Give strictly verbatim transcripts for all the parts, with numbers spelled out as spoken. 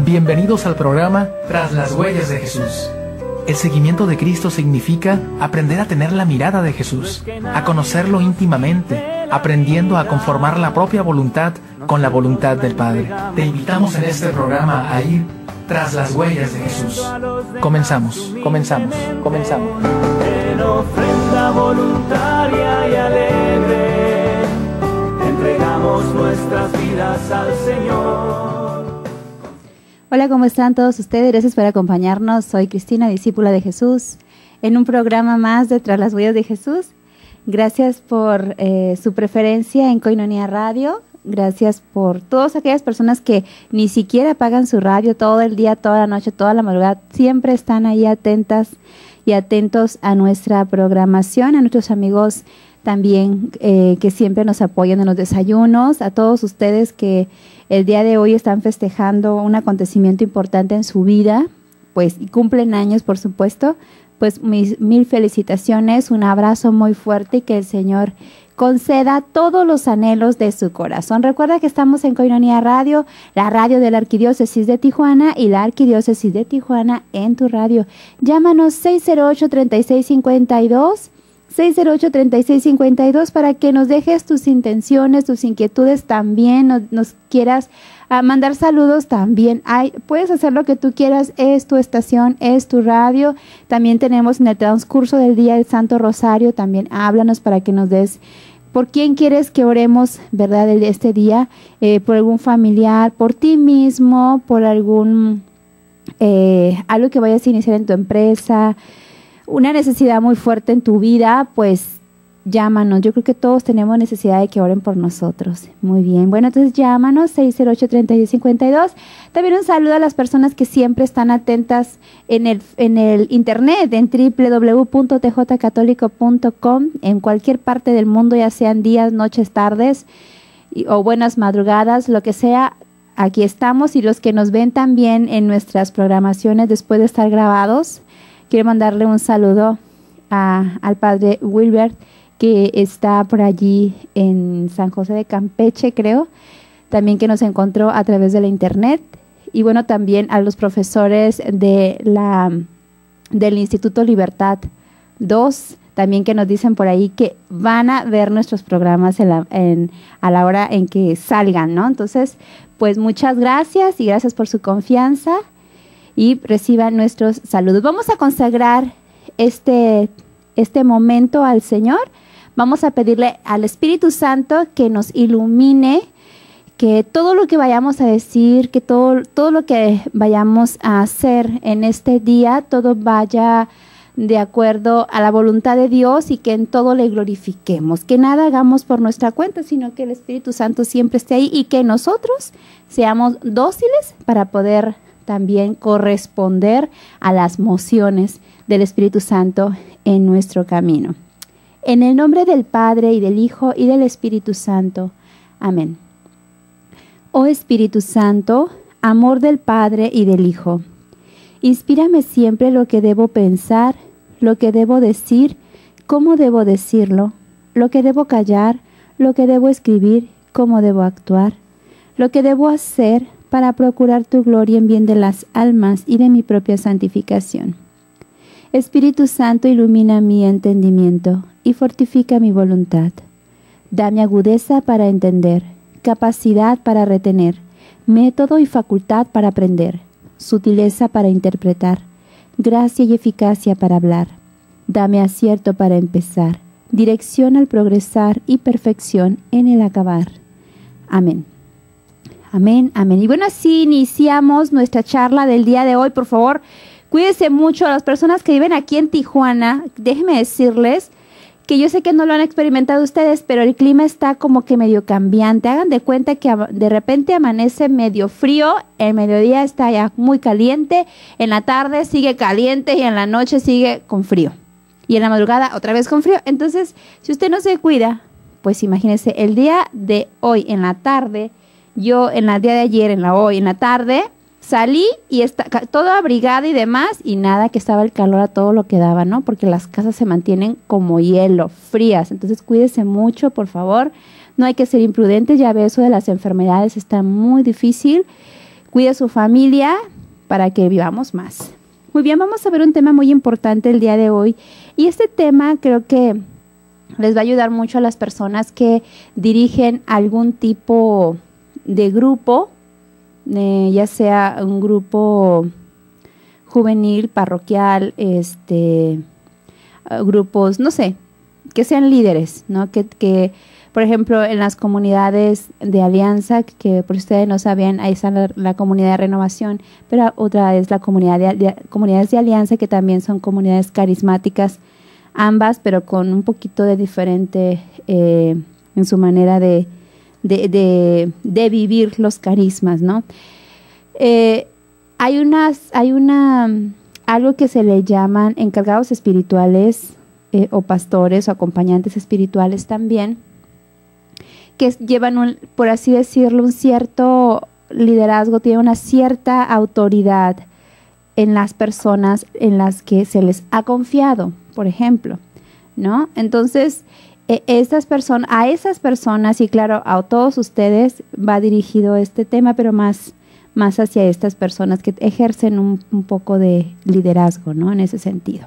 Bienvenidos al programa Tras las Huellas de Jesús. El seguimiento de Cristo significa aprender a tener la mirada de Jesús, a conocerlo íntimamente, aprendiendo a conformar la propia voluntad con la voluntad del Padre. Te invitamos en este programa a ir tras las huellas de Jesús. Comenzamos, comenzamos, comenzamos. En ofrenda voluntaria y alegre, entregamos nuestras vidas al Señor. Hola, ¿cómo están todos ustedes? Gracias por acompañarnos. Soy Cristina, discípula de Jesús, en un programa más de Tras las Huellas de Jesús. Gracias por eh, su preferencia en Koinonia Radio. Gracias por todas aquellas personas que ni siquiera apagan su radio todo el día, toda la noche, toda la madrugada. Siempre están ahí atentas y atentos a nuestra programación, a nuestros amigos también eh, que siempre nos apoyan en los desayunos, a todos ustedes que el día de hoy están festejando un acontecimiento importante en su vida, pues, y cumplen años, por supuesto, pues mis mil felicitaciones, un abrazo muy fuerte y que el Señor conceda todos los anhelos de su corazón. Recuerda que estamos en Koinonia Radio, la radio de la Arquidiócesis de Tijuana y la Arquidiócesis de Tijuana en tu radio. Llámanos seis cero ocho, treinta y seis cincuenta y dos, seis cero ocho, treinta y seis cincuenta y dos para que nos dejes tus intenciones, tus inquietudes también, nos, nos quieras uh, mandar saludos también. Hay, puedes hacer lo que tú quieras, es tu estación, es tu radio. También tenemos en el transcurso del día el Santo Rosario, también háblanos para que nos des por quién quieres que oremos, ¿verdad? Este día, eh, por algún familiar, por ti mismo, por algún, eh, algo que vayas a iniciar en tu empresa, una necesidad muy fuerte en tu vida, pues llámanos. Yo creo que todos tenemos necesidad de que oren por nosotros. Muy bien. Bueno, entonces llámanos seis cero ocho, treinta y seis cincuenta y dos. También un saludo a las personas que siempre están atentas en el, en el internet, en doble u doble u doble u punto t j católico punto com, en cualquier parte del mundo, ya sean días, noches, tardes y, o buenas madrugadas, lo que sea. Aquí estamos, y los que nos ven también en nuestras programaciones después de estar grabados. Quiero mandarle un saludo a, al padre Wilbert, que está por allí en San José de Campeche, creo, también que nos encontró a través de la internet. Y bueno, también a los profesores de la, del Instituto Libertad dos, también que nos dicen por ahí que van a ver nuestros programas en la, en, a la hora en que salgan, ¿no? Entonces, pues muchas gracias y gracias por su confianza. Y reciban nuestros saludos. Vamos a consagrar este, este momento al Señor. Vamos a pedirle al Espíritu Santo que nos ilumine, que todo lo que vayamos a decir, que todo, todo lo que vayamos a hacer en este día, todo vaya de acuerdo a la voluntad de Dios y que en todo le glorifiquemos. Que nada hagamos por nuestra cuenta, sino que el Espíritu Santo siempre esté ahí y que nosotros seamos dóciles para poder también corresponder a las mociones del Espíritu Santo en nuestro camino. En el nombre del Padre, y del Hijo, y del Espíritu Santo. Amén. Oh Espíritu Santo, amor del Padre y del Hijo, inspírame siempre lo que debo pensar, lo que debo decir, cómo debo decirlo, lo que debo callar, lo que debo escribir, cómo debo actuar, lo que debo hacer, para procurar tu gloria en bien de las almas y de mi propia santificación. Espíritu Santo, ilumina mi entendimiento y fortifica mi voluntad. Dame agudeza para entender, capacidad para retener, método y facultad para aprender, sutileza para interpretar, gracia y eficacia para hablar. Dame acierto para empezar, dirección al progresar y perfección en el acabar. Amén. Amén, amén. Y bueno, así iniciamos nuestra charla del día de hoy. Por favor, cuídense mucho. A las personas que viven aquí en Tijuana, déjenme decirles que yo sé que no lo han experimentado ustedes, pero el clima está como que medio cambiante. Hagan de cuenta que de repente amanece medio frío, el mediodía está ya muy caliente, en la tarde sigue caliente y en la noche sigue con frío. Y en la madrugada otra vez con frío. Entonces, si usted no se cuida, pues imagínense, el día de hoy en la tarde, yo en el día de ayer, en la hoy, en la tarde, salí y está todo abrigada y demás, y nada, que estaba el calor a todo lo que daba, ¿no? Porque las casas se mantienen como hielo, frías. Entonces, cuídese mucho, por favor. No hay que ser imprudentes, ya ve, eso de las enfermedades está muy difícil. cuide a su familia para que vivamos más. Muy bien, vamos a ver un tema muy importante el día de hoy. Y este tema creo que les va a ayudar mucho a las personas que dirigen algún tipo de grupo, eh, ya sea un grupo juvenil, parroquial, este, grupos, no sé, que sean líderes, ¿no? Que, que, por ejemplo, en las comunidades de alianza, que por ustedes no sabían, ahí está la, la comunidad de renovación, pero otra es la comunidad de, de comunidades de alianza, que también son comunidades carismáticas, ambas, pero con un poquito de diferente eh, en su manera de, de, de, de vivir los carismas, ¿no? Eh, hay unas, hay una, algo que se le llaman encargados espirituales eh, o pastores o acompañantes espirituales también, que llevan, un, por así decirlo, un cierto liderazgo, tienen una cierta autoridad en las personas en las que se les ha confiado, por ejemplo, ¿no? Entonces, eh, estas personas, a esas personas, y claro, a todos ustedes va dirigido este tema, pero más, más hacia estas personas que ejercen un, un poco de liderazgo, ¿no? En ese sentido.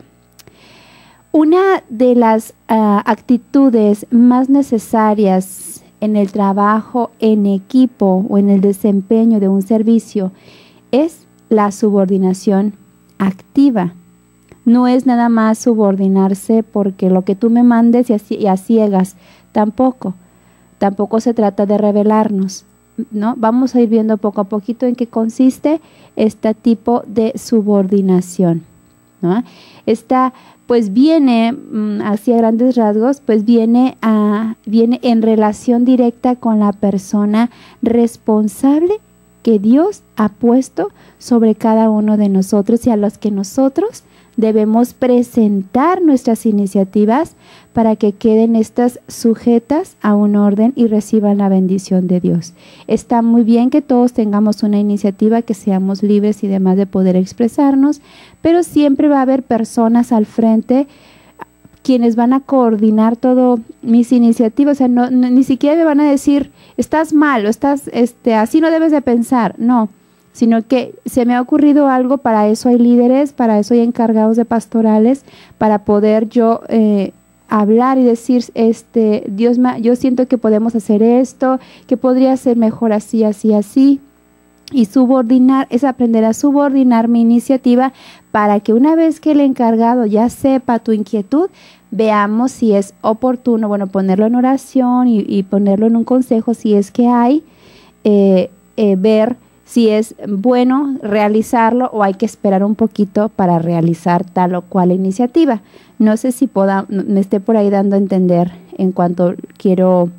Una de las uh, actitudes más necesarias en el trabajo en equipo o en el desempeño de un servicio es la subordinación activa. No es nada más subordinarse porque lo que tú me mandes y a, y a ciegas, tampoco. Tampoco se trata de rebelarnos, ¿no? Vamos a ir viendo poco a poquito en qué consiste este tipo de subordinación, ¿no? Esta, pues viene, hacia grandes rasgos, pues viene, a, viene en relación directa con la persona responsable que Dios ha puesto sobre cada uno de nosotros y a los que nosotros debemos presentar nuestras iniciativas para que queden estas sujetas a un orden y reciban la bendición de Dios. Está muy bien que todos tengamos una iniciativa, que seamos libres y demás de poder expresarnos, pero siempre va a haber personas al frente quienes van a coordinar todo mis iniciativas. O sea, no, no, ni siquiera me van a decir, estás mal, o estás, este, así no debes de pensar. No, sino que se me ha ocurrido algo, para eso hay líderes, para eso hay encargados de pastorales, para poder yo eh, hablar y decir, este, Dios, yo siento que podemos hacer esto, que podría ser mejor así, así, así. Y subordinar, es aprender a subordinar mi iniciativa para que una vez que el encargado ya sepa tu inquietud, veamos si es oportuno, bueno, ponerlo en oración y, y ponerlo en un consejo si es que hay, eh, eh, ver si es bueno realizarlo o hay que esperar un poquito para realizar tal o cual iniciativa. No sé si pueda, me esté por ahí dando a entender en cuanto quiero...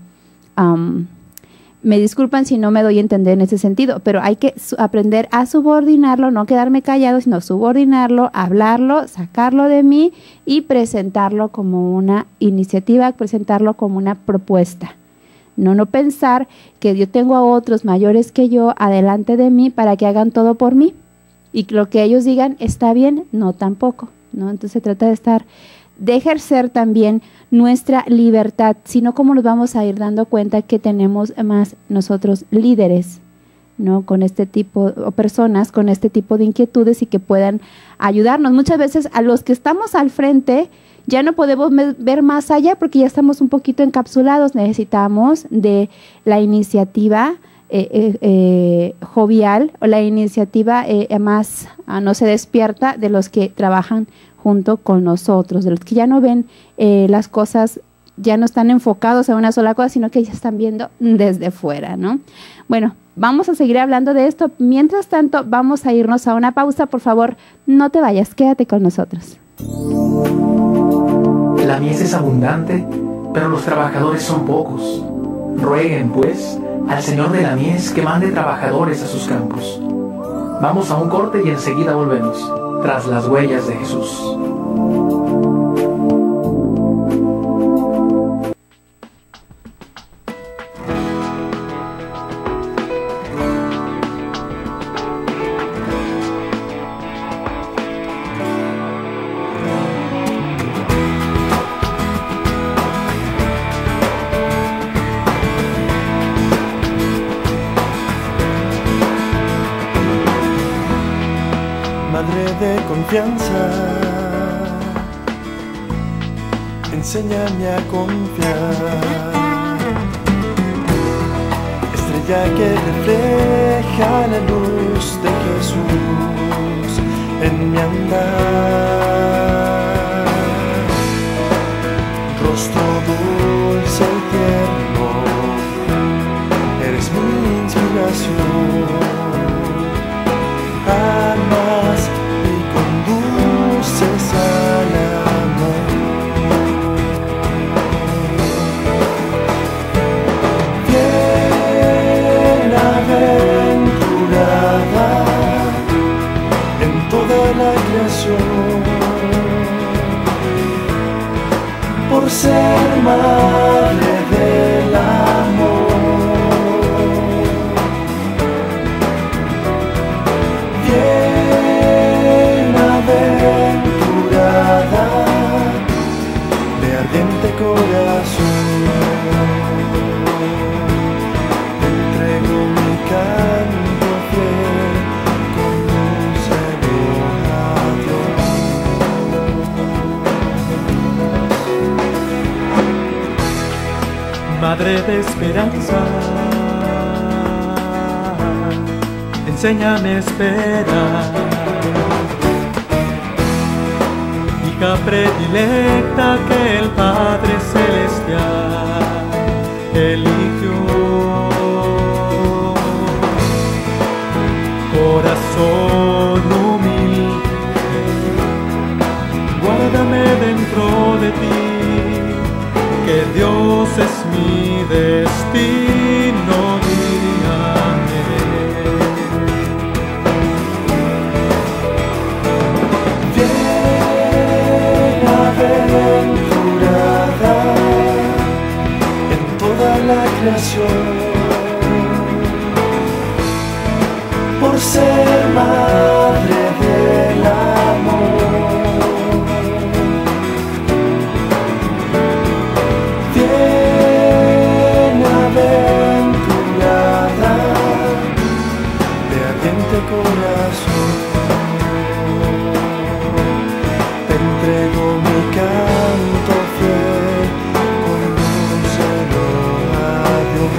Um, Me disculpan si no me doy a entender en ese sentido, pero hay que aprender a subordinarlo, no quedarme callado, sino subordinarlo, hablarlo, sacarlo de mí y presentarlo como una iniciativa, presentarlo como una propuesta. No, no pensar que yo tengo a otros mayores que yo adelante de mí para que hagan todo por mí y lo que ellos digan está bien, no tampoco, ¿no? Entonces se trata de estar... de ejercer también nuestra libertad, sino cómo nos vamos a ir dando cuenta que tenemos más nosotros líderes, ¿no? Con este tipo, o personas con este tipo de inquietudes y que puedan ayudarnos. Muchas veces a los que estamos al frente ya no podemos ver más allá porque ya estamos un poquito encapsulados, necesitamos de la iniciativa eh, eh, eh, jovial o la iniciativa eh, más, ah, no se despierta de los que trabajan junto con nosotros, de los que ya no ven eh, las cosas, ya no están enfocados a una sola cosa, sino que ya están viendo desde fuera, ¿no? Bueno, vamos a seguir hablando de esto. Mientras tanto, vamos a irnos a una pausa. Por favor, no te vayas, quédate con nosotros. La mies es abundante, pero los trabajadores son pocos. Rueguen, pues, al Señor de la mies que mande trabajadores a sus campos. Vamos a un corte y enseguida volvemos. Tras las huellas de Jesús. Madre de confianza, enséñame a confiar. Estrella que refleja la luz de Jesús en mi andar. Rostro dulce y tierno, eres mi inspiración. Amas y conduces al amor. Bienaventurada en toda la creación, por ser madre del amor. Bienaventurada de ardiente corazón, te entrego mi canto fiel, condúcelo a Dios. Madre de esperanza, enséñame a esperar. Hija predilecta que el Padre Celestial eligió. Corazón humilde, guárdame dentro de ti, que Dios es mi destino, guíame. Bienaventurada En toda la creación, por ser madre del amor. Bienaventurada de ardiente corazón, te entrego mi canto fiel, condúcelo a Dios.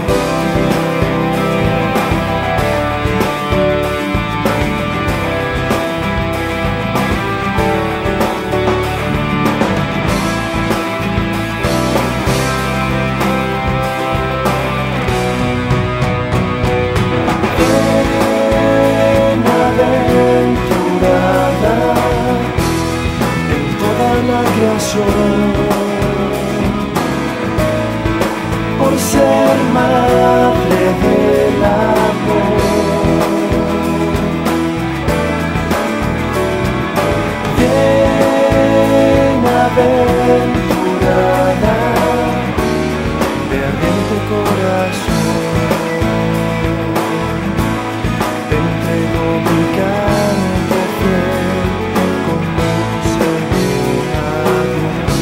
Bienaventurada en toda la creación, por ser madre del amor. Bienaventurada de ardiente corazón, te entrego mi canto fiel, condúcelo a Dios.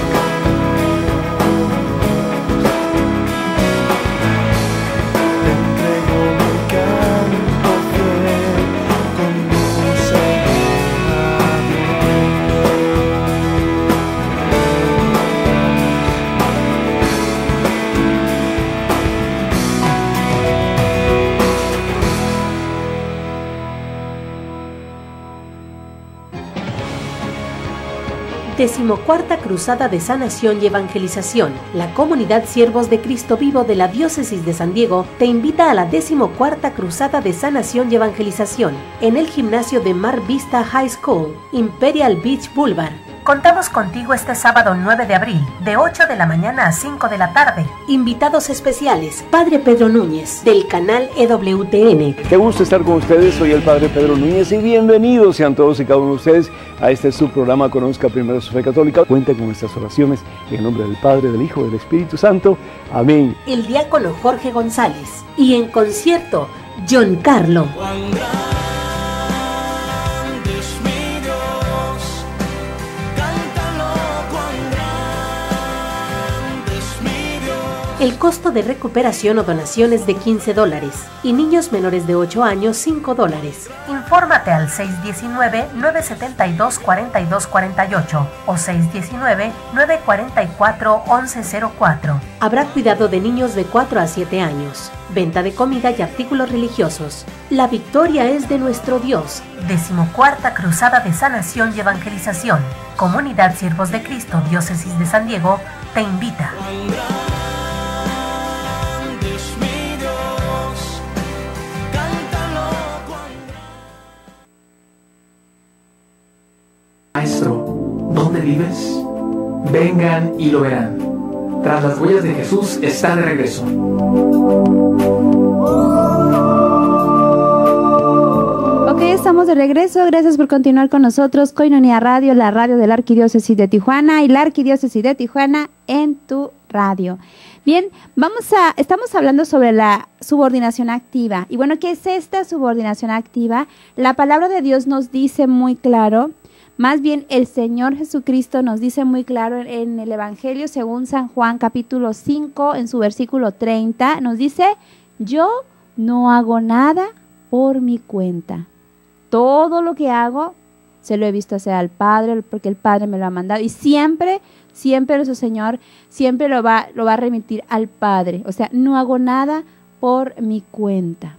Te entrego mi canto fiel, condúcelo a Decimocuarta Cruzada de Sanación y Evangelización. La comunidad Siervos de Cristo Vivo de la Diócesis de San Diego te invita a la decimocuarta Cruzada de Sanación y Evangelización en el gimnasio de Mar Vista High School, Imperial Beach Boulevard. Contamos contigo este sábado nueve de abril, de ocho de la mañana a cinco de la tarde. Invitados especiales, Padre Pedro Núñez, del canal E W T N. Qué gusto estar con ustedes, soy el Padre Pedro Núñez y bienvenidos sean todos y cada uno de ustedes a este subprograma Conozca Primero su Fe Católica. Cuenta con nuestras oraciones en el nombre del Padre, del Hijo y del Espíritu Santo. Amén. El diácono Jorge González y en concierto, John Carlo. El costo de recuperación o donación es de quince dólares y niños menores de ocho años cinco dólares. Infórmate al seis uno nueve, nueve siete dos, cuatro dos cuatro ocho o seis uno nueve, nueve cuatro cuatro, once cero cuatro. Habrá cuidado de niños de cuatro a siete años. Venta de comida y artículos religiosos. La victoria es de nuestro Dios. Decimocuarta Cruzada de Sanación y Evangelización. Comunidad Siervos de Cristo, Diócesis de San Diego, te invita. Maestro, ¿dónde vives? Vengan y lo verán. Tras las huellas de Jesús está de regreso. Ok, estamos de regreso. Gracias por continuar con nosotros. Koinonia Radio, la radio de la Arquidiócesis de Tijuana y la Arquidiócesis de Tijuana en tu radio. Bien, vamos a, estamos hablando sobre la subordinación activa. Y bueno, ¿qué es esta subordinación activa? La palabra de Dios nos dice muy claro. Más bien, el Señor Jesucristo nos dice muy claro en el Evangelio según San Juan capítulo cinco, en su versículo treinta, nos dice, yo no hago nada por mi cuenta. Todo lo que hago, se lo he visto hacer al Padre, porque el Padre me lo ha mandado. Y siempre, siempre nuestro Señor, siempre lo va, lo va a remitir al Padre. O sea, no hago nada por mi cuenta.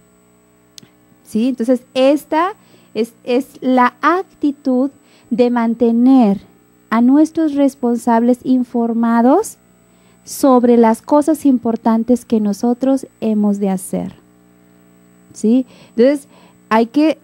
¿Sí? Entonces, esta es, es la actitud de mantener a nuestros responsables informados sobre las cosas importantes que nosotros hemos de hacer. ¿Sí? Entonces, hay que,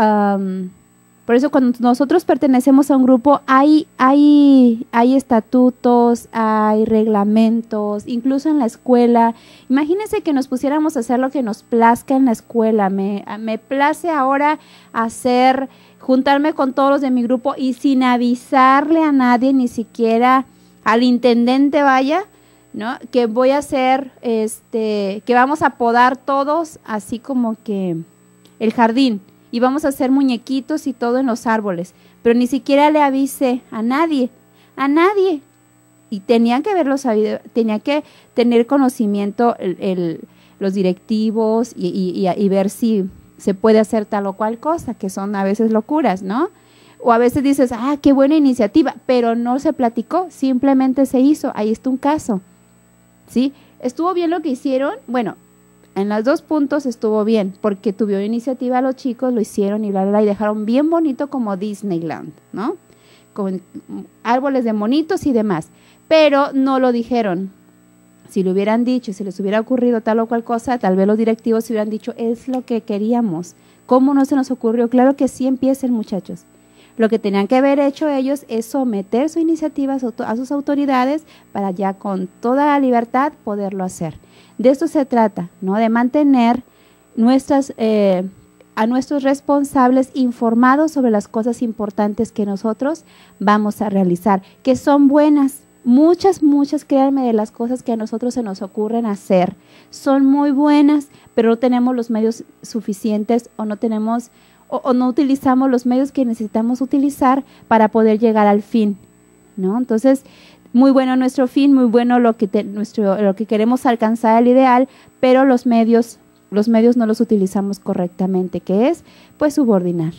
um, por eso cuando nosotros pertenecemos a un grupo, hay, hay, hay estatutos, hay reglamentos, incluso en la escuela. Imagínense que nos pusiéramos a hacer lo que nos plazca en la escuela. Me, me place ahora hacer... juntarme con todos los de mi grupo y sin avisarle a nadie, ni siquiera al intendente vaya, ¿no? Que voy a hacer, este, que vamos a podar todos, así como que el jardín, y vamos a hacer muñequitos y todo en los árboles, pero ni siquiera le avise a nadie, a nadie. Y tenían que verlo sabido, tenía que tener conocimiento el, el, los directivos y, y, y, y ver si se puede hacer tal o cual cosa, que son a veces locuras, ¿no? O a veces dices, ah, qué buena iniciativa, pero no se platicó, simplemente se hizo. Ahí está un caso, ¿sí? ¿Estuvo bien lo que hicieron? Bueno, en los dos puntos estuvo bien, porque tuvieron iniciativa los chicos, lo hicieron y bla, bla, bla, y dejaron bien bonito como Disneyland, ¿no? Con árboles de monitos y demás, pero no lo dijeron. Si lo hubieran dicho, si les hubiera ocurrido tal o cual cosa, tal vez los directivos se hubieran dicho, es lo que queríamos. ¿Cómo no se nos ocurrió? Claro que sí, empiecen, muchachos. Lo que tenían que haber hecho ellos es someter su iniciativa a sus autoridades para ya con toda la libertad poderlo hacer. De esto se trata, ¿no? De mantener nuestras, eh, a nuestros responsables informados sobre las cosas importantes que nosotros vamos a realizar, que son buenas. Muchas, muchas, créanme, de las cosas que a nosotros se nos ocurren hacer son muy buenas, pero no tenemos los medios suficientes o no tenemos o, o no utilizamos los medios que necesitamos utilizar para poder llegar al fin, ¿no? Entonces, muy bueno nuestro fin, muy bueno lo que te, nuestro lo que queremos alcanzar, el ideal, pero los medios los medios no los utilizamos correctamente, que es pues subordinar,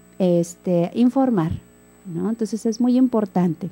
este, informar, ¿no? Entonces es muy importante.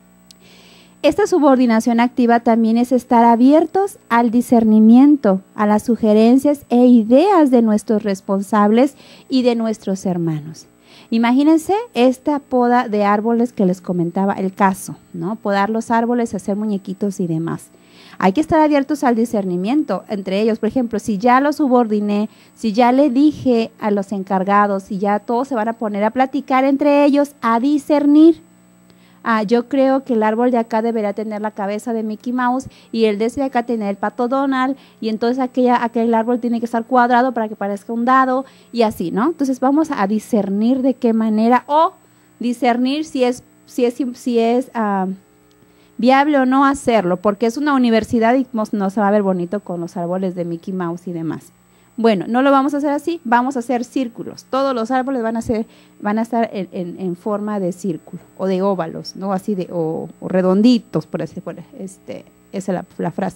Esta subordinación activa también es estar abiertos al discernimiento, a las sugerencias e ideas de nuestros responsables y de nuestros hermanos. Imagínense esta poda de árboles que les comentaba, el caso, ¿no? Podar los árboles, hacer muñequitos y demás. Hay que estar abiertos al discernimiento entre ellos. Por ejemplo, si ya lo subordiné, si ya le dije a los encargados, si ya todos se van a poner a platicar entre ellos, a discernir. Ah, yo creo que el árbol de acá debería tener la cabeza de Mickey Mouse y el de ese de acá tener el pato Donald, y entonces aquella, aquel árbol tiene que estar cuadrado para que parezca un dado y así, ¿no? Entonces vamos a discernir de qué manera, o discernir si es, si es, si es uh, viable o no hacerlo, porque es una universidad y no, no se va a ver bonito con los árboles de Mickey Mouse y demás. Bueno, no lo vamos a hacer así, vamos a hacer círculos. Todos los árboles van a ser, van a estar en, en, en forma de círculo o de óvalos, no así de o, o redonditos, por así, por este, esa es la, la frase.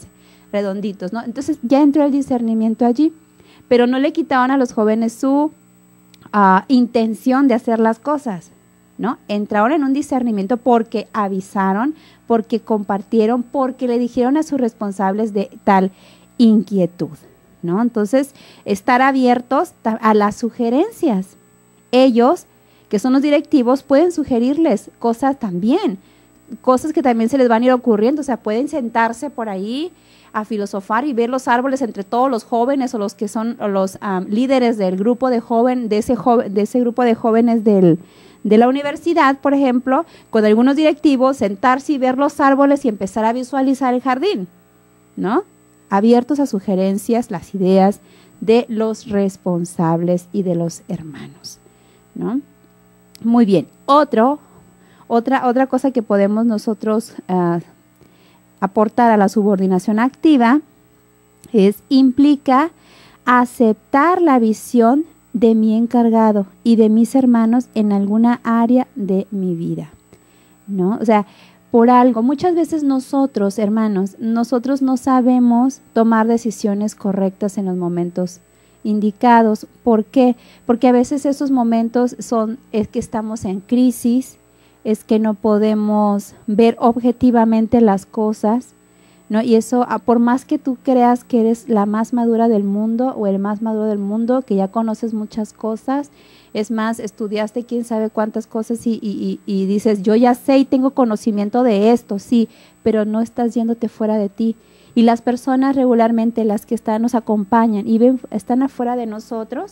redonditos, ¿no? Entonces ya entró el discernimiento allí, pero no le quitaban a los jóvenes su uh, intención de hacer las cosas, ¿no? Entraron en un discernimiento porque avisaron, porque compartieron, porque le dijeron a sus responsables de tal inquietud, ¿no? Entonces, estar abiertos a las sugerencias. Ellos, que son los directivos, pueden sugerirles cosas también, cosas que también se les van a ir ocurriendo, o sea, pueden sentarse por ahí a filosofar y ver los árboles entre todos los jóvenes o los que son los um, líderes del grupo de joven, de ese joven, de ese grupo de jóvenes del, de la universidad, por ejemplo, con algunos directivos, sentarse y ver los árboles y empezar a visualizar el jardín, ¿no? Abiertos a sugerencias, las ideas de los responsables y de los hermanos, ¿no? Muy bien. Otro, otra, otra cosa que podemos nosotros uh, aportar a la subordinación activa es, implica aceptar la visión de mi encargado y de mis hermanos en alguna área de mi vida, ¿no? O sea, por algo, muchas veces nosotros, hermanos, nosotros no sabemos tomar decisiones correctas en los momentos indicados. ¿Por qué? Porque a veces esos momentos son, es que estamos en crisis, es que no podemos ver objetivamente las cosas, ¿no? Y eso, por más que tú creas que eres la más madura del mundo o el más maduro del mundo, que ya conoces muchas cosas, es más, estudiaste quién sabe cuántas cosas y, y, y, y dices, yo ya sé y tengo conocimiento de esto, sí, pero no estás yéndote fuera de ti. Y las personas regularmente, las que están, nos acompañan y ven, están afuera de nosotros,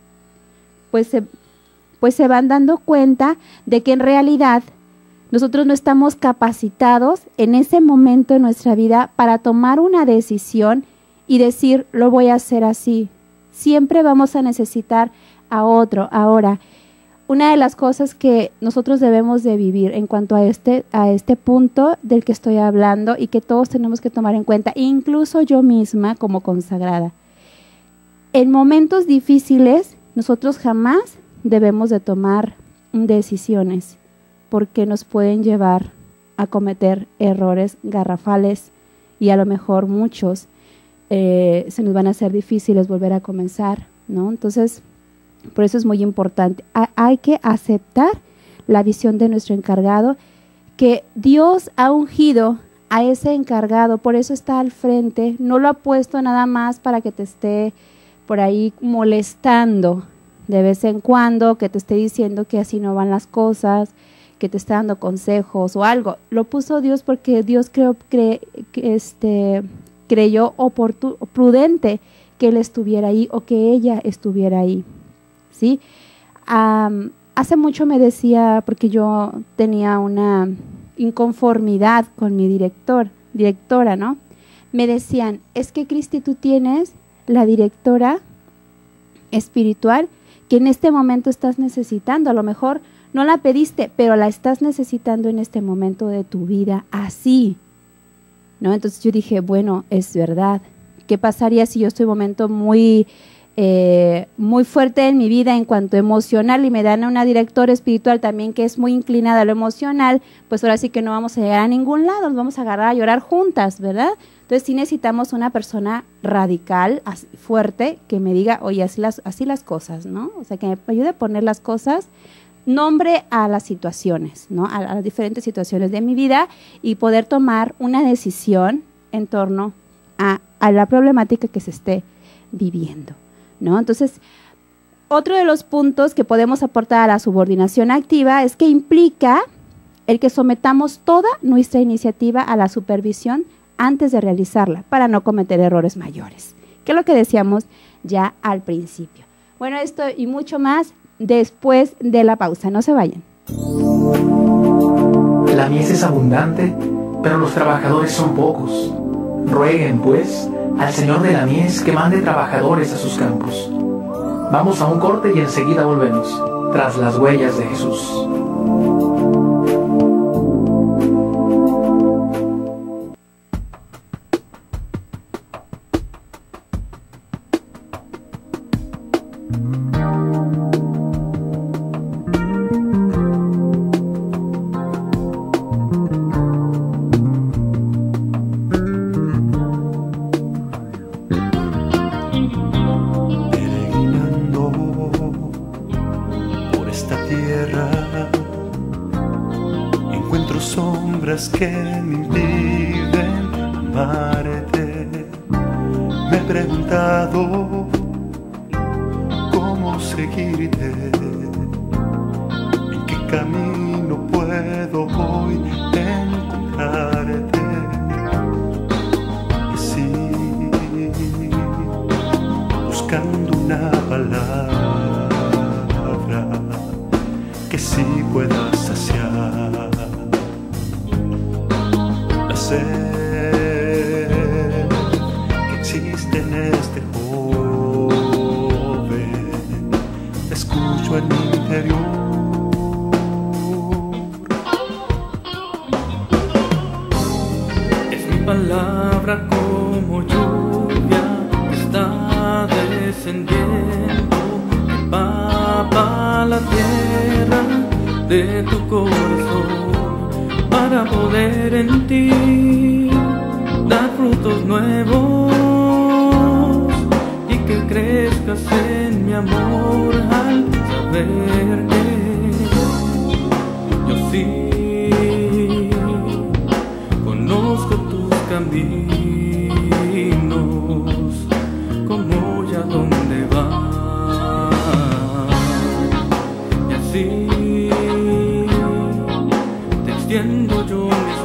pues se, pues se van dando cuenta de que en realidad nosotros no estamos capacitados en ese momento de nuestra vida para tomar una decisión y decir, lo voy a hacer así. Siempre vamos a necesitar a otro. Ahora, una de las cosas que nosotros debemos de vivir en cuanto a este, a este punto del que estoy hablando y que todos tenemos que tomar en cuenta, incluso yo misma como consagrada, en momentos difíciles nosotros jamás debemos de tomar decisiones porque nos pueden llevar a cometer errores garrafales y a lo mejor muchos eh, se nos van a hacer difíciles volver a comenzar, ¿no? Entonces, por eso es muy importante. Hay que aceptar la visión de nuestro encargado, que Dios ha ungido a ese encargado, por eso está al frente, no lo ha puesto nada más para que te esté por ahí molestando de vez en cuando, que te esté diciendo que así no van las cosas, que te esté dando consejos o algo. Lo puso Dios porque Dios creo, cre, este, creyó oportuno, prudente que él estuviera ahí o que ella estuviera ahí. ¿Sí? Um, hace mucho me decía, porque yo tenía una inconformidad con mi director, directora, ¿no? Me decían, es que Cristi, tú tienes la directora espiritual que en este momento estás necesitando. A lo mejor no la pediste, pero la estás necesitando en este momento de tu vida, así, ¿no? Entonces yo dije, bueno, es verdad. ¿Qué pasaría si yo estoy en un momento muy... Eh, muy fuerte en mi vida en cuanto emocional y me dan a una directora espiritual también que es muy inclinada a lo emocional? Pues ahora sí que no vamos a llegar a ningún lado, nos vamos a agarrar a llorar juntas, ¿verdad? Entonces sí necesitamos una persona radical, así, fuerte, que me diga, oye, así las, así las cosas, ¿no? O sea, que me ayude a poner las cosas, nombre a las situaciones, ¿no? A, a las diferentes situaciones de mi vida y poder tomar una decisión en torno a, a la problemática que se esté viviendo, ¿no? Entonces, otro de los puntos que podemos aportar a la subordinación activa es que implica el que sometamos toda nuestra iniciativa a la supervisión antes de realizarla para no cometer errores mayores, que es lo que decíamos ya al principio. Bueno, esto y mucho más después de la pausa, no se vayan. La mies es abundante, pero los trabajadores son pocos. Rueguen, pues, al Señor de la mies que mande trabajadores a sus campos. Vamos a un corte y enseguida volvemos, tras las huellas de Jesús. palabras que me impiden amarte. Me he preguntado cómo seguirte, en qué camino puedo hoy encontrarte. Y sí, buscando una palabra que sí pueda saciar la sed que existe en este joven. Te escucho en mi interior. Es mi palabra como lluvia que está descendiendo, empapa la tierra de tu corazón, para poder en ti dar frutos nuevos y que crezcas en mi amor al saber que yo sí conozco tus caminos, como y a dónde vas, y así te extiendo yo mis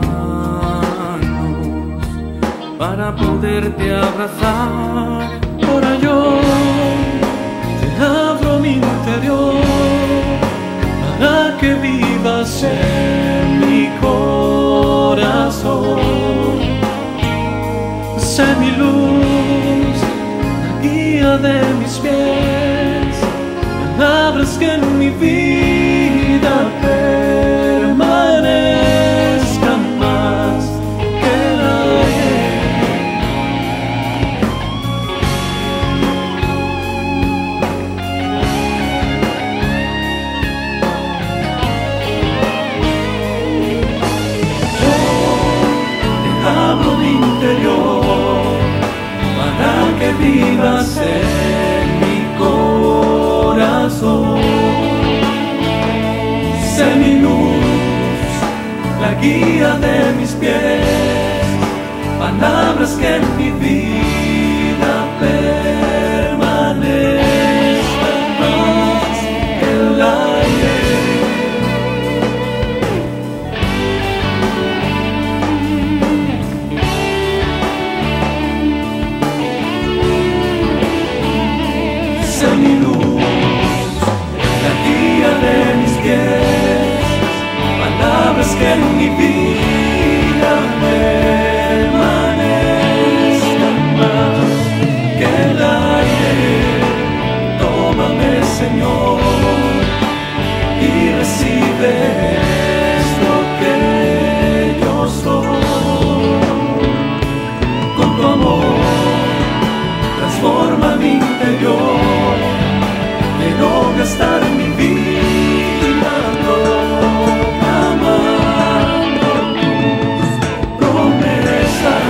manos para poderte abrazar. Ahora yo te abro mi interior para que vivas en mi corazón. Sé mi luz, la guía de mis pies, palabras que en mi vida permanezcan más que el aire. Abro mi interior para que vivas en mi corazón. Sé mi luz, la guía de mis pies, palabras que en mi vida permanezcan más que el aire. Mi luz, la guía de mis pies, palabras que en mi vida permanezcan más que el aire. Tómame, Señor, y recibe esto que yo soy. Con tu amor transforma mi interior. Quiero gastar mi vida proclamando tus promesas.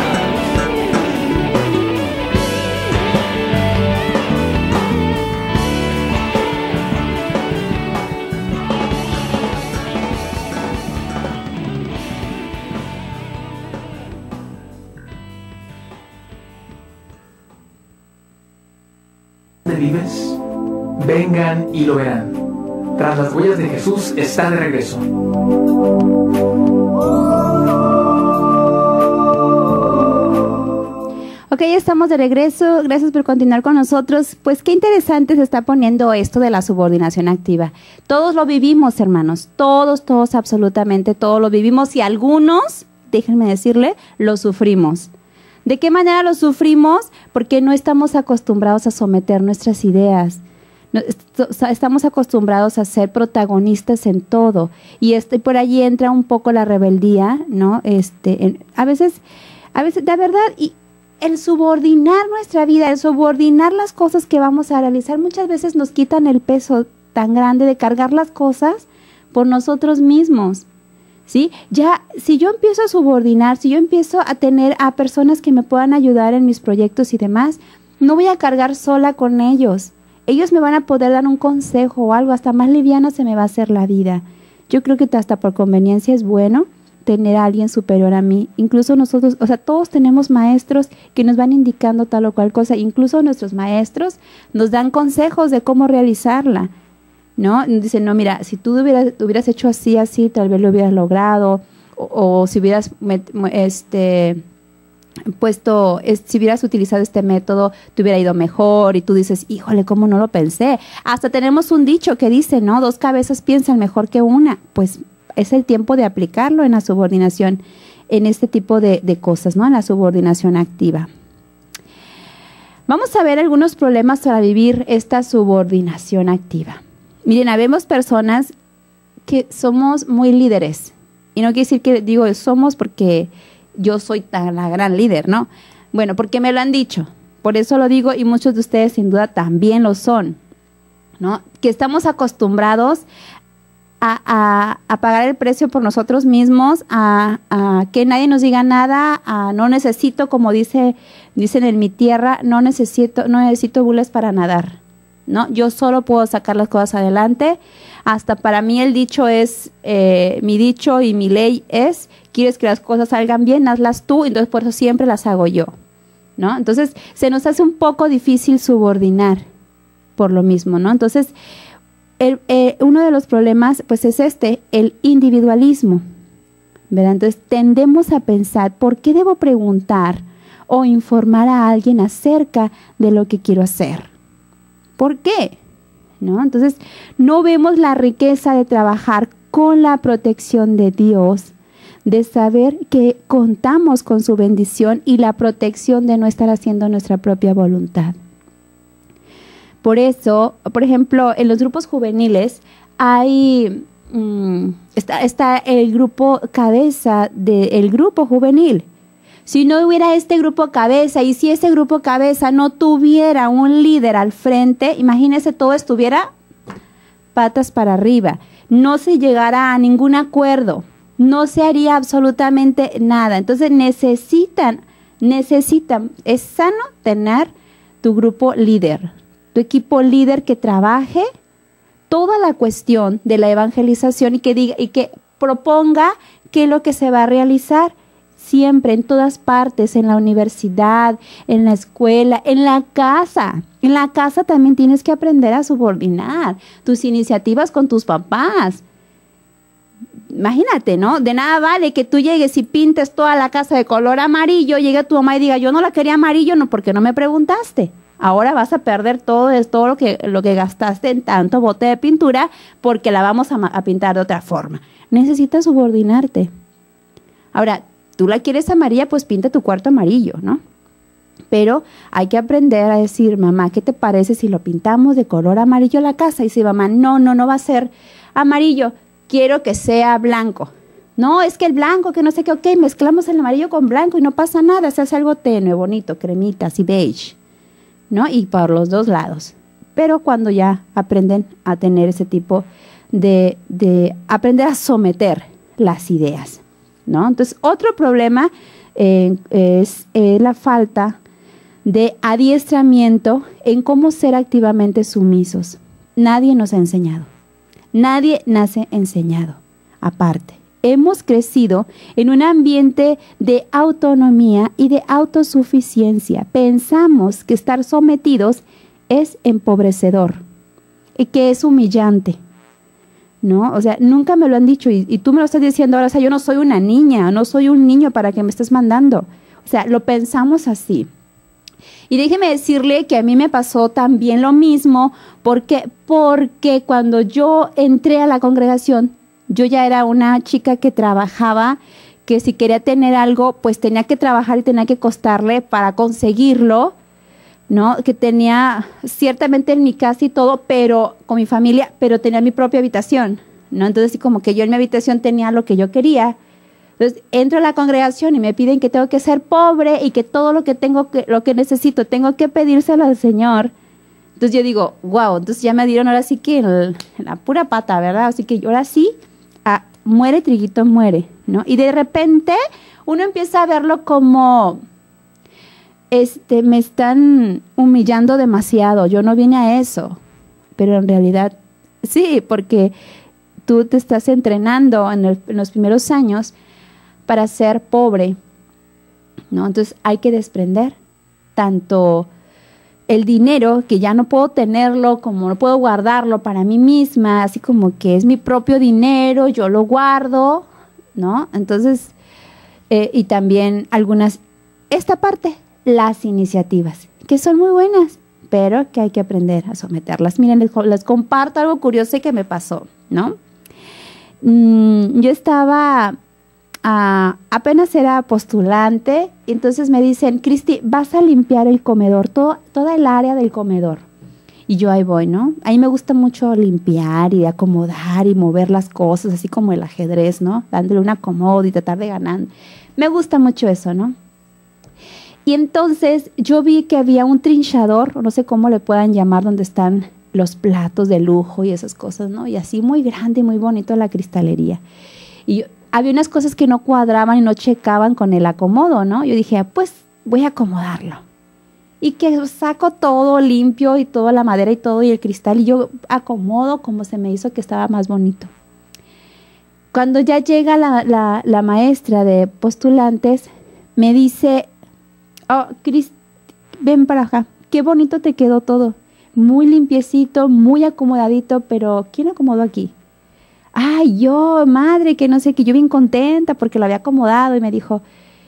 ¿Dónde vives? Vengan y lo verán. Tras las huellas de Jesús está de regreso. Ok, estamos de regreso. Gracias por continuar con nosotros. Pues qué interesante se está poniendo esto de la subordinación activa. Todos lo vivimos, hermanos. Todos, todos, absolutamente todos lo vivimos y algunos, déjenme decirle, lo sufrimos. ¿De qué manera lo sufrimos? Porque no estamos acostumbrados a someter nuestras ideas. No, estamos acostumbrados a ser protagonistas en todo. Y este, por allí entra un poco la rebeldía, ¿no? Este, en, a veces, a veces, de verdad, y el subordinar nuestra vida, el subordinar las cosas que vamos a realizar, muchas veces nos quitan el peso tan grande de cargar las cosas por nosotros mismos. ¿Sí? Ya, si yo empiezo a subordinar, si yo empiezo a tener a personas que me puedan ayudar en mis proyectos y demás, no voy a cargar sola con ellos. Ellos me van a poder dar un consejo o algo, hasta más liviana se me va a hacer la vida. Yo creo que hasta por conveniencia es bueno tener a alguien superior a mí. Incluso nosotros, o sea, todos tenemos maestros que nos van indicando tal o cual cosa. Incluso nuestros maestros nos dan consejos de cómo realizarla, ¿no? Dicen, no, mira, si tú hubieras, hubieras hecho así, así, tal vez lo hubieras logrado. O, o si hubieras este, puesto, es, si hubieras utilizado este método, te hubiera ido mejor. Y tú dices, híjole, ¿cómo no lo pensé? Hasta tenemos un dicho que dice, ¿no? Dos cabezas piensan mejor que una. Pues es el tiempo de aplicarlo en la subordinación, en este tipo de, de cosas, ¿no? En la subordinación activa. Vamos a ver algunos problemas para vivir esta subordinación activa. Miren, habemos personas que somos muy líderes. Y no quiere decir que digo somos porque yo soy tan la gran líder, ¿no? Bueno, porque me lo han dicho. Por eso lo digo y muchos de ustedes sin duda también lo son, ¿no? Que estamos acostumbrados a, a, a pagar el precio por nosotros mismos, a, a que nadie nos diga nada, a no necesito, como dice, dicen en mi tierra, no necesito, no necesito bules para nadar, ¿no? Yo solo puedo sacar las cosas adelante. Hasta para mí el dicho es, eh, mi dicho y mi ley es, quieres que las cosas salgan bien, hazlas tú, entonces por eso siempre las hago yo, ¿no? Entonces se nos hace un poco difícil subordinar por lo mismo, ¿no? Entonces el, eh, uno de los problemas pues es este, el individualismo, ¿verdad? Entonces tendemos a pensar, ¿por qué debo preguntar o informar a alguien acerca de lo que quiero hacer? ¿Por qué? ¿No? Entonces, no vemos la riqueza de trabajar con la protección de Dios, de saber que contamos con su bendición y la protección de no estar haciendo nuestra propia voluntad. Por eso, por ejemplo, en los grupos juveniles hay, mmm, está, está el grupo cabeza del grupo juvenil. Si no hubiera este grupo cabeza y si ese grupo cabeza no tuviera un líder al frente, imagínense, todo estuviera patas para arriba. No se llegara a ningún acuerdo, no se haría absolutamente nada. Entonces necesitan, necesitan, es sano tener tu grupo líder, tu equipo líder que trabaje toda la cuestión de la evangelización y que diga y que proponga qué es lo que se va a realizar. Siempre, en todas partes, en la universidad, en la escuela, en la casa. En la casa también tienes que aprender a subordinar tus iniciativas con tus papás. Imagínate, ¿no? De nada vale que tú llegues y pintes toda la casa de color amarillo, llegue tu mamá y diga, yo no la quería amarillo, no, porque no me preguntaste. Ahora vas a perder todo, todo lo que, lo que gastaste en tanto bote de pintura porque la vamos a, a pintar de otra forma. Necesitas subordinarte. Ahora, tú la quieres amarilla, pues pinta tu cuarto amarillo, ¿no? Pero hay que aprender a decir, mamá, ¿qué te parece si lo pintamos de color amarillo la casa? Y dice, mamá, no, no, no va a ser amarillo, quiero que sea blanco. No, es que el blanco, que no sé qué, ok, mezclamos el amarillo con blanco y no pasa nada, se hace algo tenue, bonito, cremita, así beige, ¿no? Y por los dos lados. Pero cuando ya aprenden a tener ese tipo de, de aprender a someter las ideas, ¿no? Entonces, otro problema eh, es eh, la falta de adiestramiento en cómo ser activamente sumisos. Nadie nos ha enseñado. Nadie nace enseñado. Aparte, hemos crecido en un ambiente de autonomía y de autosuficiencia. Pensamos que estar sometidos es empobrecedor y que es humillante, ¿no? O sea, nunca me lo han dicho y, y tú me lo estás diciendo ahora. O sea, yo no soy una niña, no soy un niño para que me estés mandando. O sea, lo pensamos así. Y déjeme decirle que a mí me pasó también lo mismo porque, porque cuando yo entré a la congregación, yo ya era una chica que trabajaba, que si quería tener algo, pues tenía que trabajar y tenía que costarle para conseguirlo, ¿no? Que tenía ciertamente en mi casa y todo, pero con mi familia, pero tenía mi propia habitación, ¿no? Entonces, sí, como que yo en mi habitación tenía lo que yo quería. Entonces, entro a la congregación y me piden que tengo que ser pobre y que todo lo que tengo, que, lo que necesito, tengo que pedírselo al Señor. Entonces yo digo, wow, entonces ya me dieron ahora sí que en, el, en la pura pata, ¿verdad? Así que ahora sí, ah, muere triguito, muere, ¿no? Y de repente uno empieza a verlo como, este, me están humillando demasiado, yo no vine a eso. Pero en realidad, sí, porque tú te estás entrenando en, el, en los primeros años para ser pobre, ¿no? Entonces hay que desprender tanto el dinero, que ya no puedo tenerlo, como no puedo guardarlo para mí misma, así como que es mi propio dinero, yo lo guardo, ¿no? Entonces, eh, y también algunas, esta parte, las iniciativas, que son muy buenas, pero que hay que aprender a someterlas. Miren, les, les comparto algo curioso que me pasó, ¿no? Mm, yo estaba, ah, apenas era postulante, y entonces me dicen, Cristi, vas a limpiar el comedor, todo, toda el área del comedor. Y yo ahí voy, ¿no? A mí me gusta mucho limpiar y acomodar y mover las cosas, así como el ajedrez, ¿no? Dándole un acomodo y tratar de ganar. Me gusta mucho eso, ¿no? Y entonces yo vi que había un trinchador, no sé cómo le puedan llamar, donde están los platos de lujo y esas cosas, ¿no? Y así muy grande y muy bonito la cristalería. Y yo, había unas cosas que no cuadraban y no checaban con el acomodo, ¿no? Yo dije, pues voy a acomodarlo. Y que saco todo limpio y toda la madera y todo y el cristal y yo acomodo como se me hizo que estaba más bonito. Cuando ya llega la, la, la maestra de postulantes, me dice, oh, Cris, ven para acá, qué bonito te quedó todo. Muy limpiecito, muy acomodadito, pero ¿quién acomodó aquí? Ay, yo, madre, que no sé, que yo bien contenta porque lo había acomodado y me dijo,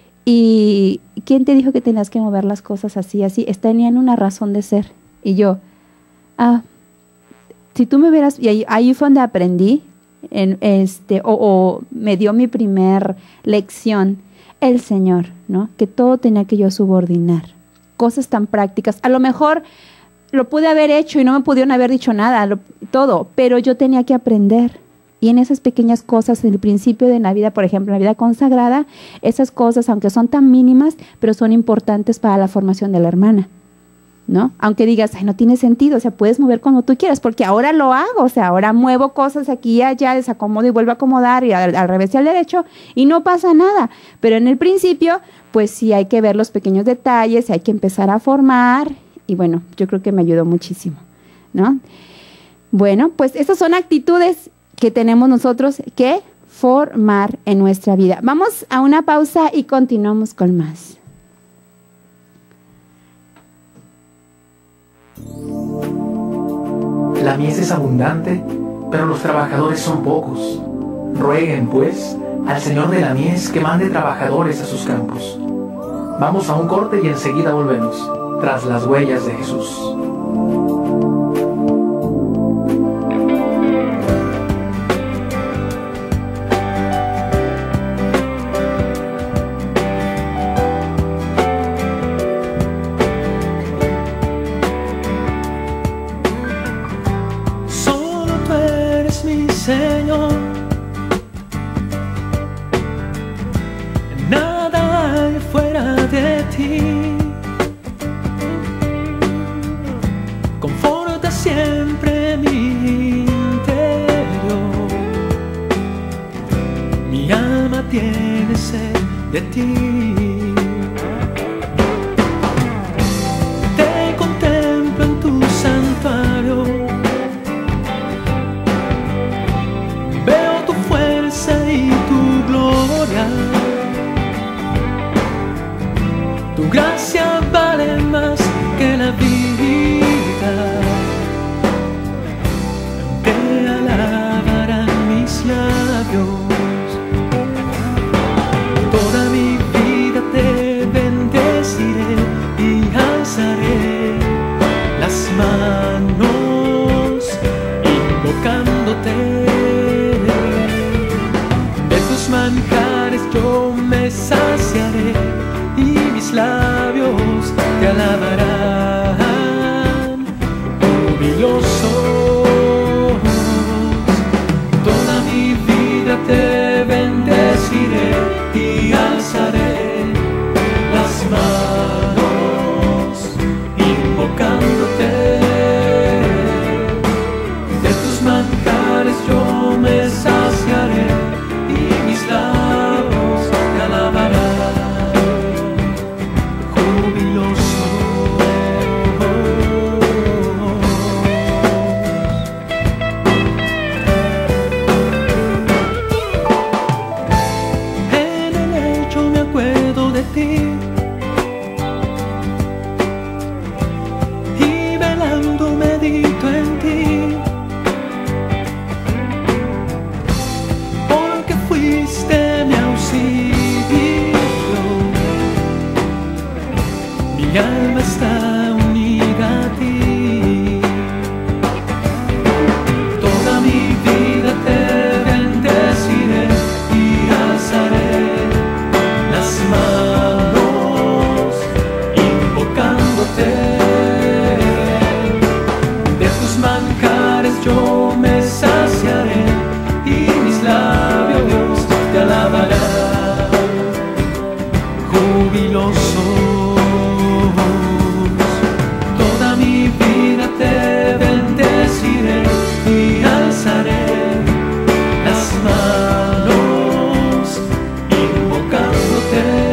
¿y quién te dijo que tenías que mover las cosas así, así? Tenían una razón de ser. Y yo, ah, si tú me hubieras, y ahí, ahí fue donde aprendí, en este, o, o me dio mi primer lección, el Señor, ¿no? Que todo tenía que yo subordinar. Cosas tan prácticas. A lo mejor lo pude haber hecho y no me pudieron haber dicho nada, lo, todo, pero yo tenía que aprender. Y en esas pequeñas cosas, en el principio de la vida, por ejemplo, la vida consagrada, esas cosas, aunque son tan mínimas, pero son importantes para la formación de la hermana, ¿no? Aunque digas, ay, no tiene sentido, o sea, puedes mover como tú quieras, porque ahora lo hago, o sea, ahora muevo cosas aquí y allá, desacomodo y vuelvo a acomodar, y al, al revés y al derecho, y no pasa nada. Pero en el principio, pues sí hay que ver los pequeños detalles, hay que empezar a formar, y bueno, yo creo que me ayudó muchísimo, ¿no? Bueno, pues esas son actitudes que tenemos nosotros que formar en nuestra vida. Vamos a una pausa y continuamos con más. La mies es abundante, pero los trabajadores son pocos. Rueguen, pues, al Señor de la mies que mande trabajadores a sus campos. Vamos a un corte y enseguida volvemos, tras las huellas de Jesús. Señor, nada hay fuera de ti. Conforta siempre mi interior. Mi alma tiene sed de ti. Te contemplo en tu santuario. Y tu gloria, tu gracia vale más que la vida. Te alabarán mis labios, toda mi vida te bendeciré y alzaré las manos invocándote. Manjares yo me saciaré y mis labios te alabarán, jubilosos. Toda mi vida te bendeciré y alzaré las manos invocándote. De tus manjares yo me saciaré, labios te alabarán, jubilosos. alma está unida a ti. Toda mi vida te bendeciré y alzaré las manos invocándote. De tus manjares yo me saciaré y mis labios te alabarán. Jubilosos, toda mi vida te bendeciré y alzaré las manos invocándote.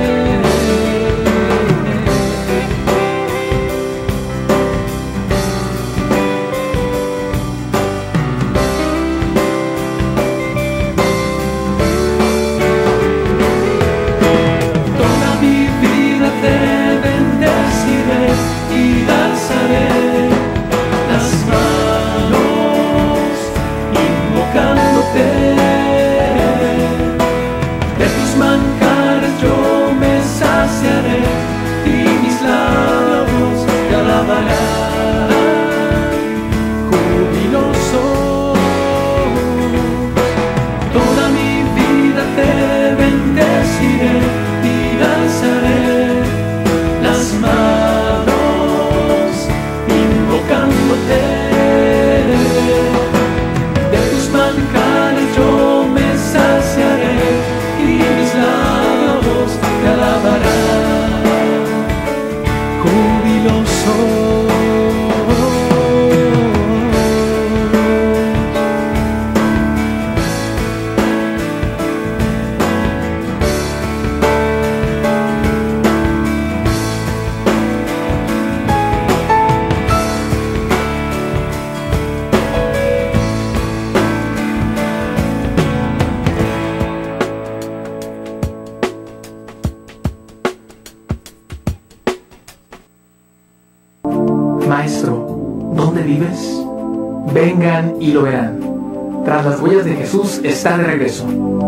Maestro, ¿dónde vives? Vengan y lo verán. Tras las huellas de Jesús está de regreso.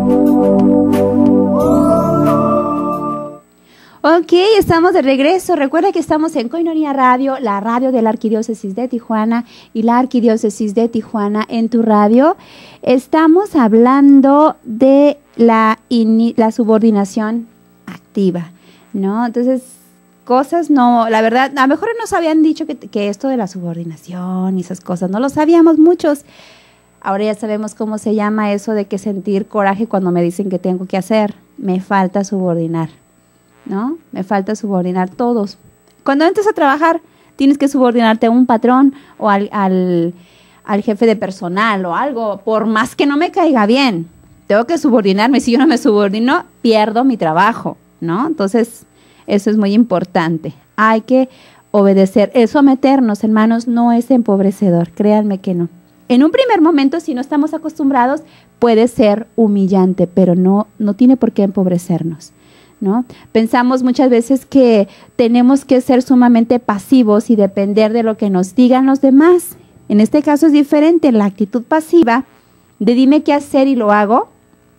Ok, estamos de regreso. Recuerda que estamos en Koinonia Radio, la radio de la Arquidiócesis de Tijuana y la Arquidiócesis de Tijuana en tu radio. Estamos hablando de la, la subordinación activa, ¿no? Entonces, cosas no, la verdad, a lo mejor nos habían dicho que, que esto de la subordinación y esas cosas, no lo sabíamos muchos. Ahora ya sabemos cómo se llama eso de que sentir coraje cuando me dicen que tengo que hacer. Me falta subordinar, ¿no? Me falta subordinar todos. Cuando entres a trabajar, tienes que subordinarte a un patrón o al, al, al jefe de personal o algo, por más que no me caiga bien. Tengo que subordinarme. Si yo no me subordino, pierdo mi trabajo, ¿no? Entonces, eso es muy importante. Hay que obedecer. El someternos, hermanos, no es empobrecedor. Créanme que no. En un primer momento, si no estamos acostumbrados, puede ser humillante, pero no, no tiene por qué empobrecernos, ¿no? Pensamos muchas veces que tenemos que ser sumamente pasivos y depender de lo que nos digan los demás. En este caso es diferente. La actitud pasiva de dime qué hacer y lo hago,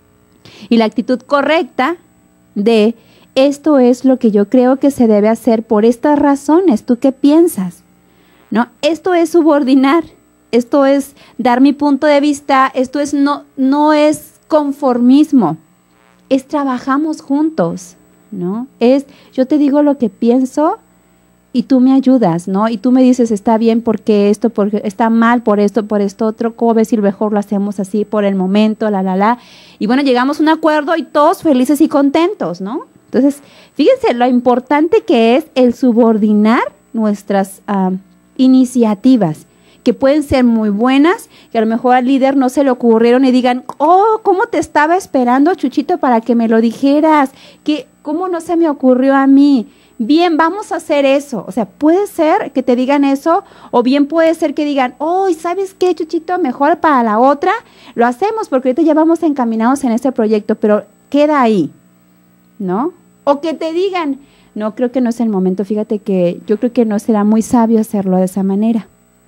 y la actitud correcta de esto es lo que yo creo que se debe hacer por estas razones. ¿Tú qué piensas? ¿No? Esto es subordinar. Esto es dar mi punto de vista. Esto es no, no es conformismo. Es trabajamos juntos, ¿no? Es yo te digo lo que pienso y tú me ayudas, ¿no? Y tú me dices está bien porque esto, porque está mal por esto, por esto otro. ¿Cómo ves si mejor lo hacemos así por el momento? La, la, la. Y bueno, llegamos a un acuerdo y todos felices y contentos, ¿no? Entonces, fíjense lo importante que es el subordinar nuestras uh, iniciativas, que pueden ser muy buenas, que a lo mejor al líder no se le ocurrieron y digan, oh, ¿cómo te estaba esperando, Chuchito, para que me lo dijeras? ¿Qué, ¿Cómo no se me ocurrió a mí? Bien, vamos a hacer eso. O sea, puede ser que te digan eso, o bien puede ser que digan, oh, ¿sabes qué, Chuchito? Mejor para la otra lo hacemos, porque ahorita ya vamos encaminados en este proyecto, pero queda ahí, ¿no? O que te digan, no, creo que no es el momento, fíjate que yo creo que no será muy sabio hacerlo de esa manera.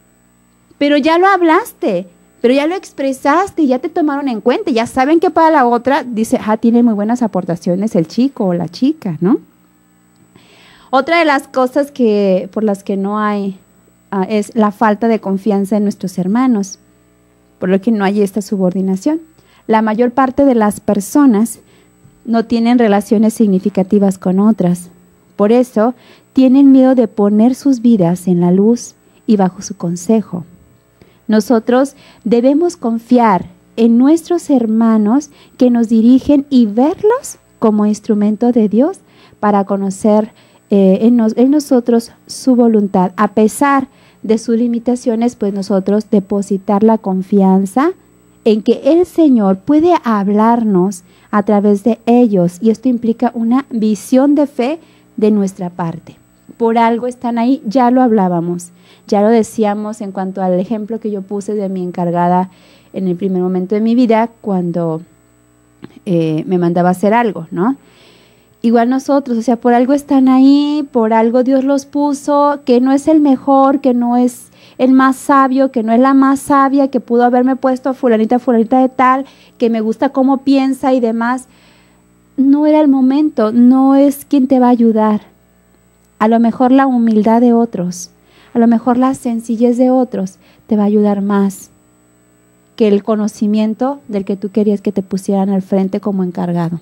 Pero ya lo hablaste, pero ya lo expresaste, ya te tomaron en cuenta, ya saben que para la otra, dice, ah, tiene muy buenas aportaciones el chico o la chica, ¿no? Otra de las cosas que, por las que no hay uh, es la falta de confianza en nuestros hermanos, por lo que no hay esta subordinación. La mayor parte de las personas no tienen relaciones significativas con otras. Por eso, tienen miedo de poner sus vidas en la luz y bajo su consejo. Nosotros debemos confiar en nuestros hermanos que nos dirigen y verlos como instrumento de Dios para conocer eh, en, nos, en nosotros su voluntad. A pesar de sus limitaciones, pues nosotros depositar la confianza en que el Señor puede hablarnos a través de ellos, y esto implica una visión de fe de nuestra parte. Por algo están ahí, ya lo hablábamos, ya lo decíamos en cuanto al ejemplo que yo puse de mi encargada en el primer momento de mi vida, cuando eh, me mandaba a hacer algo, ¿no? Igual nosotros, o sea, por algo están ahí, por algo Dios los puso, que no es el mejor, que no es el más sabio, que no es la más sabia, que pudo haberme puesto a fulanita, fulanita de tal, que me gusta cómo piensa y demás. No era el momento, no es quien te va a ayudar. A lo mejor la humildad de otros, a lo mejor la sencillez de otros te va a ayudar más que el conocimiento del que tú querías que te pusieran al frente como encargado.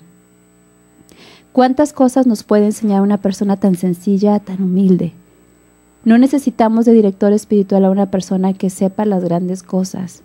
¿Cuántas cosas nos puede enseñar una persona tan sencilla, tan humilde? No necesitamos de director espiritual a una persona que sepa las grandes cosas.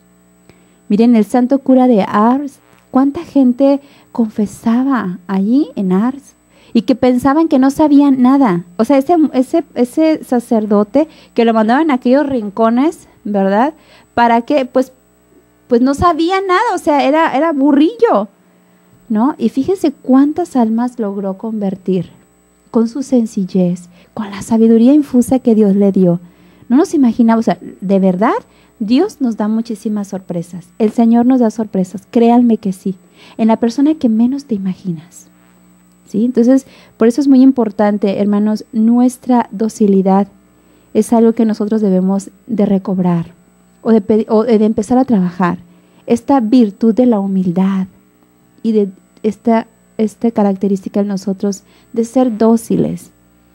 Miren, el santo cura de Ars, ¿cuánta gente confesaba allí en Ars? Y que pensaban que no sabían nada. O sea, ese, ese, ese sacerdote que lo mandaban a aquellos rincones, ¿verdad? ¿Para qué? Pues, pues no sabía nada, o sea, era, era burrillo, ¿no? Y fíjense cuántas almas logró convertir con su sencillez, con la sabiduría infusa que Dios le dio. No nos imaginamos, o sea, de verdad, Dios nos da muchísimas sorpresas. El Señor nos da sorpresas, créanme que sí, en la persona que menos te imaginas. ¿Sí? Entonces, por eso es muy importante, hermanos, nuestra docilidad es algo que nosotros debemos de recobrar o de, o de empezar a trabajar. Esta virtud de la humildad y de esta, esta característica en nosotros de ser dóciles.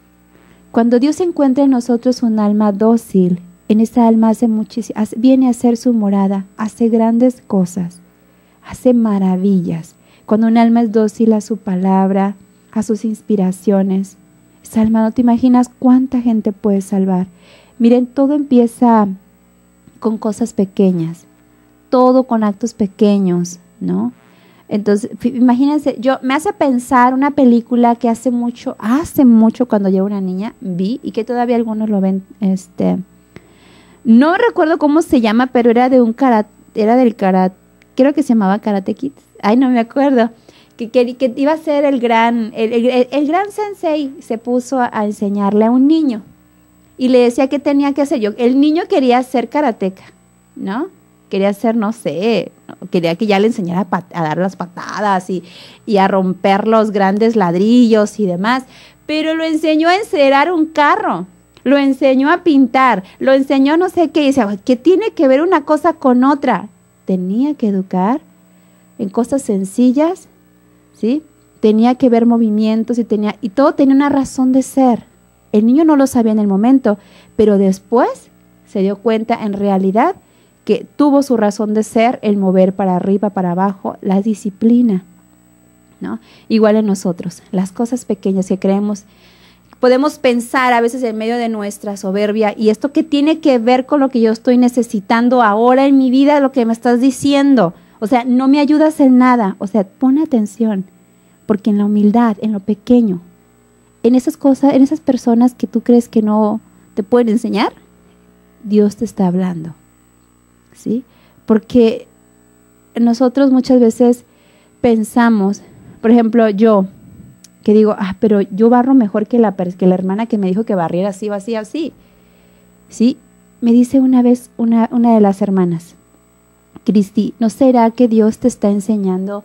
Cuando Dios encuentra en nosotros un alma dócil, en esa alma hace muchísimo, viene a ser su morada, hace grandes cosas, hace maravillas. Cuando un alma es dócil a su palabra, a sus inspiraciones, esa alma, no te imaginas cuánta gente puede salvar. Miren, todo empieza con cosas pequeñas, todo con actos pequeños, ¿no? Entonces, imagínense, yo me hace pensar una película que hace mucho, hace mucho cuando yo era una niña, vi, y que todavía algunos lo ven, este, no recuerdo cómo se llama, pero era de un karate, era del karate, creo que se llamaba Karate Kid, ay, no me acuerdo, que, que, que iba a ser el gran, el, el, el gran sensei, se puso a, a enseñarle a un niño, y le decía qué tenía que hacer. Yo, el niño quería ser karateca, ¿no? Quería ser, no sé, quería que ya le enseñara a, a dar las patadas y, y a romper los grandes ladrillos y demás, pero lo enseñó a encerar un carro, lo enseñó a pintar, lo enseñó no sé qué, y decía, ¿qué tiene que ver una cosa con otra? Tenía que educar en cosas sencillas, ¿sí? Tenía que ver movimientos y, tenía, y todo tenía una razón de ser. El niño no lo sabía en el momento, pero después se dio cuenta en realidad que tuvo su razón de ser, el mover para arriba, para abajo, la disciplina, ¿no? Igual en nosotros, las cosas pequeñas que creemos, podemos pensar a veces en medio de nuestra soberbia, y esto que tiene que ver con lo que yo estoy necesitando ahora en mi vida, lo que me estás diciendo, o sea, no me ayudas en nada, o sea, pon atención, porque en la humildad, en lo pequeño, en esas cosas, en esas personas que tú crees que no te pueden enseñar, Dios te está hablando. ¿Sí? Porque nosotros muchas veces pensamos, por ejemplo, yo, que digo, ah, pero yo barro mejor que la, que la hermana que me dijo que barriera así o así o así. ¿Sí? Me dice una vez una, una de las hermanas, Cristi, ¿no será que Dios te está enseñando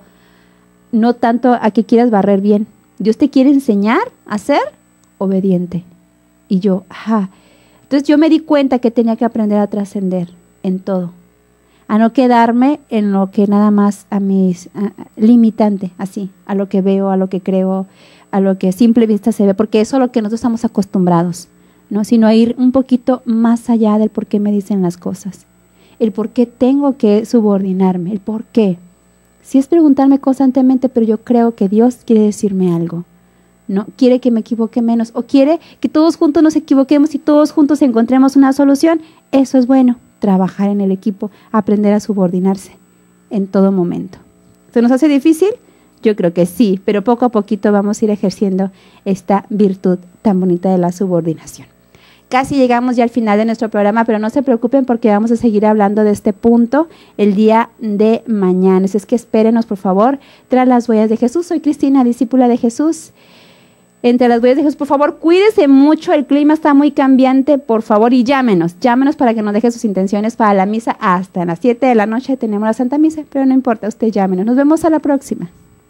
no tanto a que quieras barrer bien? Dios te quiere enseñar a ser obediente. Y yo, ajá. Entonces yo me di cuenta que tenía que aprender a trascender en todo, a no quedarme en lo que nada más a mis a, limitante, así, a lo que veo, a lo que creo, a lo que a simple vista se ve, porque eso es a lo que nosotros estamos acostumbrados, ¿no? Sino a ir un poquito más allá del por qué me dicen las cosas, el por qué tengo que subordinarme, el por qué. Sí es preguntarme constantemente, pero yo creo que Dios quiere decirme algo, ¿no? Quiere que me equivoque menos, o quiere que todos juntos nos equivoquemos y todos juntos encontremos una solución. Eso es bueno, trabajar en el equipo, aprender a subordinarse en todo momento. ¿Se nos hace difícil? Yo creo que sí, pero poco a poquito vamos a ir ejerciendo esta virtud tan bonita de la subordinación. Casi llegamos ya al final de nuestro programa, pero no se preocupen porque vamos a seguir hablando de este punto el día de mañana. Es que espérenos, por favor, tras las huellas de Jesús. Soy Cristina, discípula de Jesús. Entre las huellas de Jesús, por favor, cuídese mucho, el clima está muy cambiante, por favor, y llámenos, llámenos para que nos deje sus intenciones para la misa. Hasta las siete de la noche tenemos la Santa Misa, pero no importa, usted llámenos. Nos vemos a la próxima.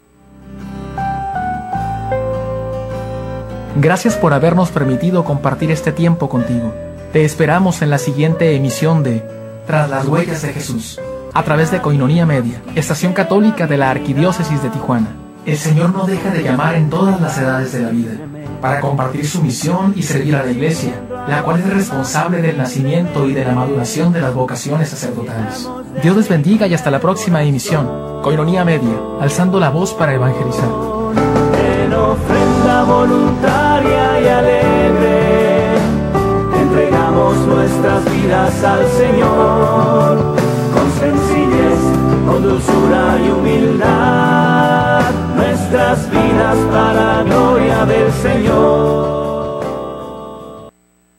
Gracias por habernos permitido compartir este tiempo contigo. Te esperamos en la siguiente emisión de Tras las huellas de Jesús, a través de Koinonia Media, estación católica de la Arquidiócesis de Tijuana. El Señor no deja de llamar en todas las edades de la vida, para compartir su misión y servir a la Iglesia, la cual es responsable del nacimiento y de la maduración de las vocaciones sacerdotales. Dios les bendiga y hasta la próxima emisión. Koinonia Media, alzando la voz para evangelizar. En ofrenda voluntaria y alegre, entregamos nuestras vidas al Señor, con sencillez, con dulzura y humildad, nuestras vidas para gloria del Señor.